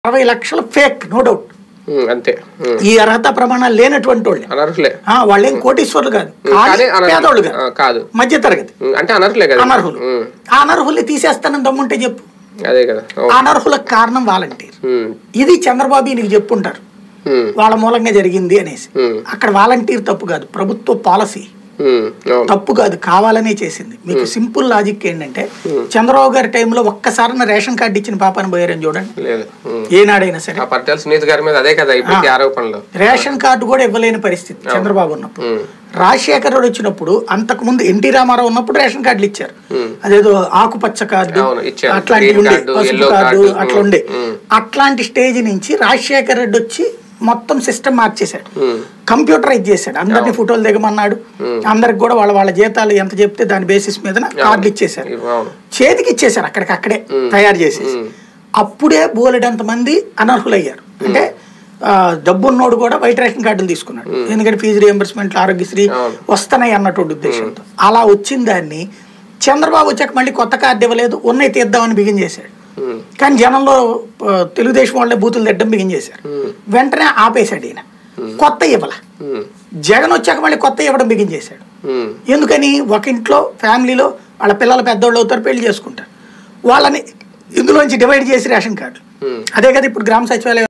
60 లక్షలు fake no doubt అంతే ఈ అర్హత ప్రమాణాలు లేనటువంటి వాళ్ళే అనర్హులే వాళ్ళేం కోటీశ్వరులు కాదు పేదోళ్ళు కాదు మధ్య తరగతి అంటే అనర్హులే కదా అనర్హులు ఆ అనర్హుల్ని తీసేస్తానని దమ్ముంటే చెప్పు అదే కదా అనర్హులకు కారణం వాలంటీర్ ఇది చంద్రబాబు నీకు చెప్పుంటారు వాళ్ళ మూలంగా జరిగింది అనేసి అక్కడ వాలంటీర్ తప్పు కాదు ప్రభుత్వ పాలసీ తప్పు కాదు కావాలనే చేసింది మీకు సింపుల్ లాజిక్ ఏంటంటే చంద్రబాబు గారి టైంలో ఒక్కసారి రేషన్ కార్డు ఇచ్చిన పాపాన్ని పోయారని చూడండి ఏనాడైనా సరే రేషన్ కార్డు కూడా ఇవ్వలేని పరిస్థితి చంద్రబాబు ఉన్నప్పుడు రాజశేఖర్ రెడ్డి వచ్చినప్పుడు అంతకు ముందు ఎన్టీ రామారావు ఉన్నప్పుడు రేషన్ కార్డులు ఇచ్చారు అదేదో ఆకుపచ్చ కార్డు అట్లాంటివి ఉండే పసుపు కార్డు అట్లా ఉండే అట్లాంటి స్టేజ్ నుంచి రాజశేఖర్ రెడ్డి వచ్చి మొత్తం సిస్టమ్ మార్చేశాడు కంప్యూటరైజ్ చేశాడు అందరినీ ఫోటోలు దిగమన్నాడు అందరికి కూడా వాళ్ళ జీతాలు ఎంత చెప్తే దాని బేసిస్ మీద కార్డులు ఇచ్చేశారు చేతికి ఇచ్చేశారు అక్కడికక్కడే తయారు చేసేసి అప్పుడే బోలెడంత మంది అనర్హులయ్యారు అంటే డబ్బున్నోడు కూడా వైట్ రేషన్ కార్డులు తీసుకున్నాడు ఎందుకంటే ఫీజు రియంబర్స్మెంట్ ఆరోగ్యశ్రీ వస్తున్నాయి అన్నటువంటి ఉద్దేశంతో అలా వచ్చిన దాన్ని చంద్రబాబు వచ్చాక మళ్ళీ కొత్త కార్డు ఇవ్వలేదు ఉన్నాయి తీద్దామని బిగిన్ చేశాడు కానీ జనంలో తెలుగుదేశం వాళ్ళే బూతులు తిట్టడం బిగిన్ చేశారు వెంటనే ఆపేశాడు ఈయన కొత్త ఇవ్వాల జగన్ వచ్చాక మళ్ళీ కొత్త ఇవ్వడం బిగిన్ చేశాడు ఎందుకని ఒక ఇంట్లో ఫ్యామిలీలో వాళ్ళ పిల్లలు పెద్దోళ్ళు అవుతారు పెళ్లి చేసుకుంటారు వాళ్ళని ఇందులోంచి డివైడ్ చేసి రేషన్ కార్డు అదే కదా ఇప్పుడు గ్రామ సచివాలయం